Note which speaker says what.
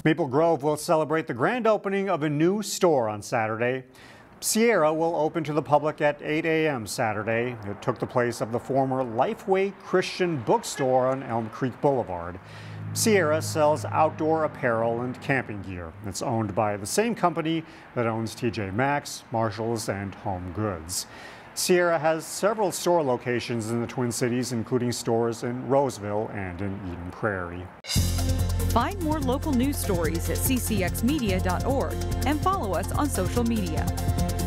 Speaker 1: Maple Grove will celebrate the grand opening of a new store on Saturday. Sierra will open to the public at 8 a.m. Saturday. It took the place of the former Lifeway Christian bookstore on Elm Creek Boulevard. Sierra sells outdoor apparel and camping gear. It's owned by the same company that owns TJ Maxx, Marshalls, and Home Goods. Sierra has several store locations in the Twin Cities, including stores in Roseville and in Eden Prairie.
Speaker 2: Find more local news stories at ccxmedia.org and follow us on social media.